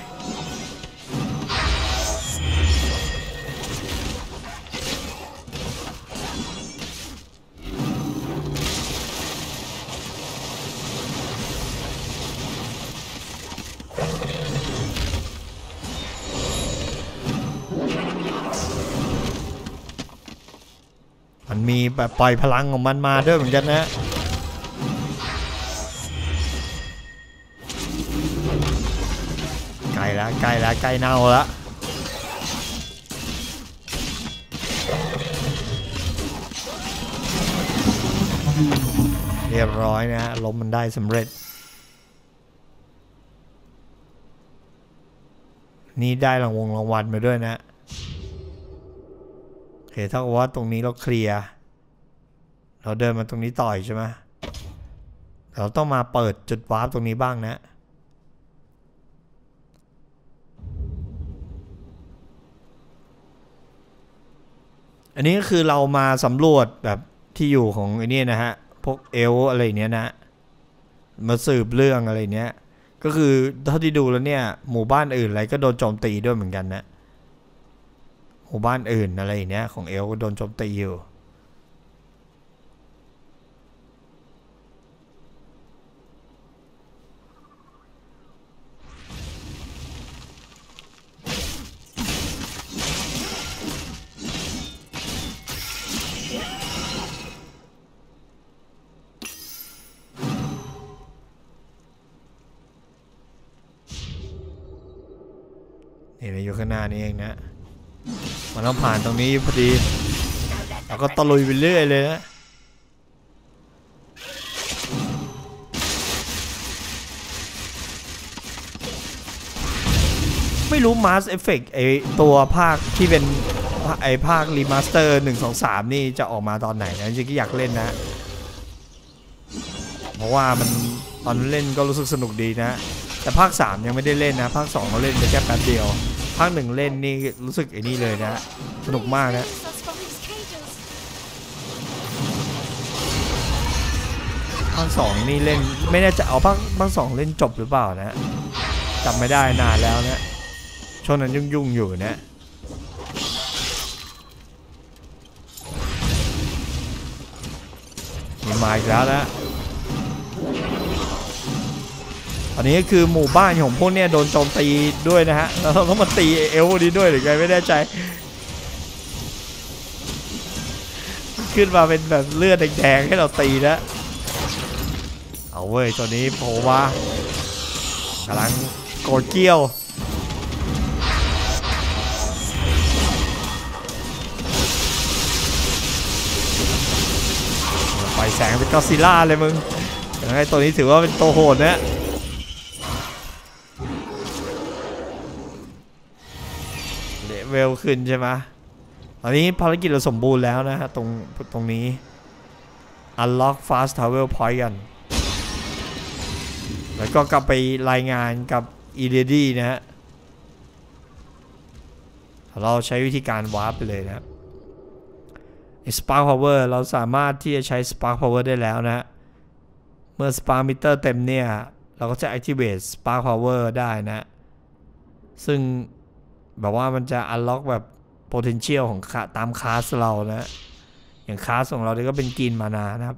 มันมีแบบปล่อยพลังของมันมาด้วยเหมือนกันนะใกล้แล้วใกล้แล้วใกล้เน่าแล้วเรียบร้อยนะฮะล้มมันได้สำเร็จนี่ได้รางวงรางวัลมาด้วยนะโอเคถ้าว่าตรงนี้เราเคลียร์เราเดินมาตรงนี้ต่อยใช่ไหมเราต้องมาเปิดจุดวาร์ปตรงนี้บ้างนะอันนี้ก็คือเรามาสำรวจแบบที่อยู่ของไอ้นี่นะฮะพวกเอลอะไรเนี้ยนะมาสืบเรื่องอะไรเนี้ยก็คือเท่าที่ดูแล้วเนี่ยหมู่บ้านอื่นอะไรก็โดนโจมตีด้วยเหมือนกันนะหมู่บ้านอื่นอะไรเนี้ยของเอลก็โดนโจมตีอยู่นี่เราอยู่ข้างหน้านี้เองนะมันต้องผ่านตรงนี้พอดีเราก็ตะลุยไปเรื่อยเลยนะไม่รู้ Mass Effect ไอตัวภาคที่เป็นไอภาครีมาสเตอร์หนึ่ง สอง สามนี่จะออกมาตอนไหนนะจริงๆก็อยากเล่นนะเพราะว่ามันตอนเล่นก็รู้สึกสนุกดีนะแต่ภาคสามยังไม่ได้เล่นนะภาคสองเราเล่นไปแค่แป๊บเดียวภาคหนึ่งเล่นนี่รู้สึกไอ้นี่เลยนะสนุกมากนะภาคสองนี่เล่นไม่แน่ใจเอาภาคภาคสองเล่นจบหรือเปล่านะจำไม่ได้นานแล้วนะช่วงนั้นยุ่งๆอยู่นะมีมาอีกแล้วนะอันนี้ก็คือหมู่บ้านของพวกเนี้ยโดนโจมตีด้วยนะฮะแล้วเราต้องมาตีเอลนี้ด้วยหรือไงไม่แน่ใจขึ้นมาเป็นแบบเลือดแดงๆให้เราตีนะเอาเว้ยตัวนี้โผล่มากำลังโกรธเกี้ยวไฟแสงเป็นก็อดซิลล่าเลยมึงยังไงตัวนี้ถือว่าเป็นตัวโหดนะเลเวลขึ้นใช่ไหมตอนนี้ภารกิจเราสมบูรณ์แล้วนะฮะตรงตรงนี้ unlock fast travel point กันแล้วก็กลับไปรายงานกับอีเดดี้นะฮะเราใช้วิธีการวาร์ปไปเลยนะครับ Spark Power เราสามารถที่จะใช้ Spark Power ได้แล้วนะฮะเมื่อ Spark Meter เต็มเนี่ยเราก็จะ activate Spark Power ได้นะซึ่งแบบว่ามันจะ unlock แบบ potential ของตามคลาสเรานะอย่างคลาสของเราเนี่ยก็เป็นกรีนมานานะครับ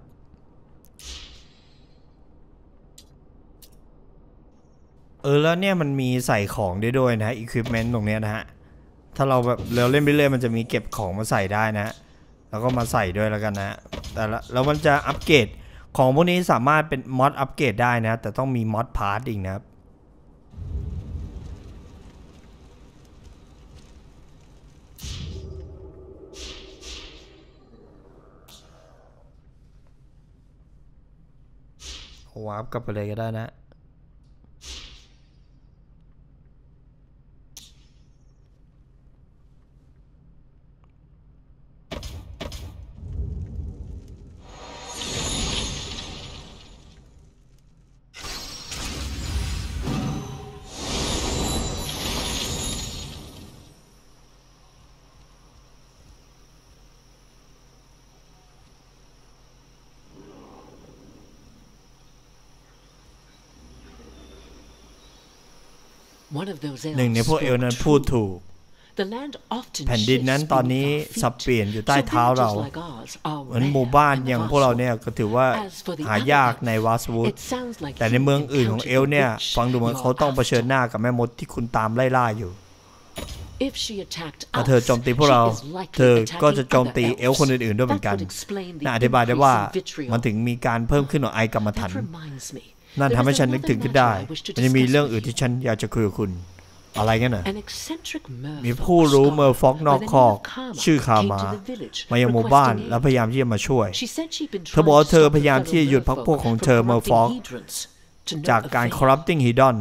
เออแล้วเนี่ยมันมีใส่ของได้ด้วยนะ equipment ตรงเนี้ยนะฮะถ้าเราแบบเราเล่นไปเรื่อยมันจะมีเก็บของมาใส่ได้นะแล้วก็มาใส่ด้วยแล้วกันนะแต่แล้วมันจะอัปเกรดของพวกนี้สามารถเป็นมอดอัปเกรดได้นะแต่ต้องมีมอดพาร์ทอีกนะครับวาร์ปกลับไปเลยก็ได้นะหนึ่งในพวกเอลนั้นพูดถูกแผ่นดินนั้นตอนนี้สับเปลี่ยนอยู่ใต้เท้าเราเหมือนหมู่บ้านอย่างพวกเราเนี่ยก็ถือว่าหายากในวาสวูดแต่ในเมืองอื่นของเอลเนี่ยฟังดูเหมือนเขาต้องเผชิญหน้ากับแม่มดที่คุณตามไล่ล่าอยู่ถ้าเธอโจมตีพวกเราเธอก็จะโจมตีเอลคนอื่นๆด้วยเหมือนกันน่าอธิบายได้ว่ามันถึงมีการเพิ่มขึ้นของไอกรรมฐานนั่นทำให้ฉันนึกถึงขึ้นได้มันจะมีเรื่องอื่นที่ฉันอยากจะคุยกับคุณอะไรกันน่ะมีผู้รู้เมอร์ฟ็อกนอกคอกชื่อคามามายังหมู่บ้านแล้วพยายามที่จะมาช่วยเธอบอกว่าเธอพยายามที่จะหยุดพรรคพวกของเธอเมอร์ฟ็อกจากการ corrupting hidden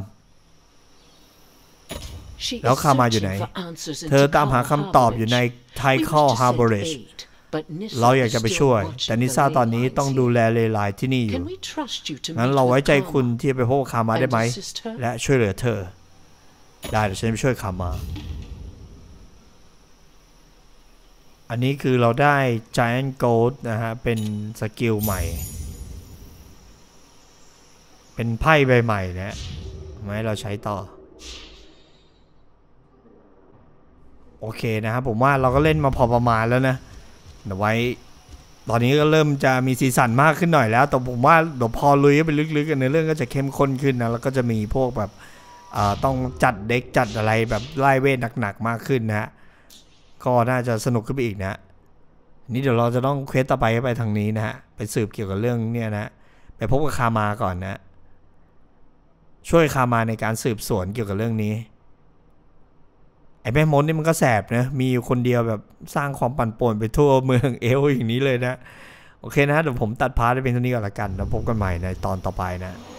แล้วคามาอยู่ไหนเธอตามหาคำตอบอยู่ใน Tycho Harborageเราอยากจะไปช่วยแต่นิซ่าตอนนี้ต้องดูแลเลไลที่นี่อยู่งั้นเราไว้ใจคุณที่จะไปพบคามาได้ไหมและช่วยเหลือเธอได้เดี๋ยวฉันไปช่วยคามาอันนี้คือเราได้ Giant Gold นะฮะเป็นสกิลใหม่เป็นไพ่ใบใหม่นะมาให้เราใช้ต่อโอเคนะครับผมว่าเราก็เล่นมาพอประมาณแล้วนะเดี๋ยวไว้ตอนนี้ก็เริ่มจะมีสีสันมากขึ้นหน่อยแล้วแต่ผมว่าเดี๋ยวพอลุยไปลึกๆกันในเรื่องก็จะเข้มข้นขึ้นนะแล้วก็จะมีพวกแบบต้องจัดเด็กจัดอะไรแบบไล่เวทหนักๆมากขึ้นนะก็น่าจะสนุกขึ้นไปอีกนะนี่เดี๋ยวเราจะต้องเควสต่อไปไปทางนี้นะฮะไปสืบเกี่ยวกับเรื่องเนี่ยนะไปพบกับคามาก่อนนะช่วยคามาในการสืบสวนเกี่ยวกับเรื่องนี้ไอ้แม่มดนี่มันก็แสบนะมีอยู่คนเดียวแบบสร้างความปั่นป่วนไปทั่วเมืองเอลอย่างนี้เลยนะโอเคนะเดี๋ยวผมตัดพาร์ทไปเป็นเท่านี้ก่อนละกันแล้วพบกันใหม่ในตอนต่อไปนะ